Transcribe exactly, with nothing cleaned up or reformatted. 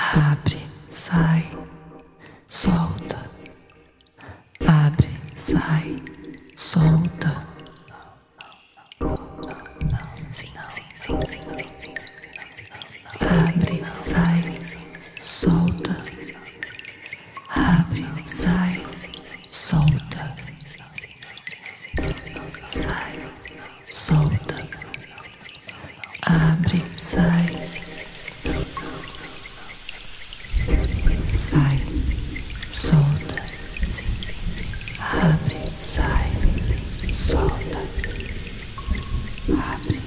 Abre, sai, solta. Abre, sai, solta. Sim, sim, sim, sim, sim, sim, abre, sai, solta. Abre, sai, solta. Sai, solta. Abre, sai. Sai, solta. Abre, sai, solta. Abre,